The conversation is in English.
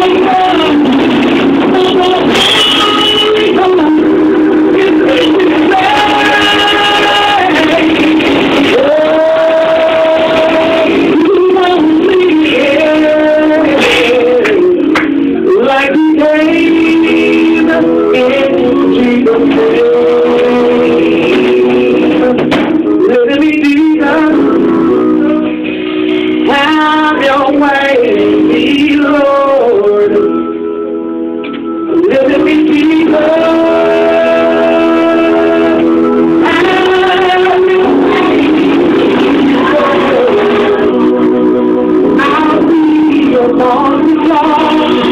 Have your way, Lord. Let me be I'll be your boss.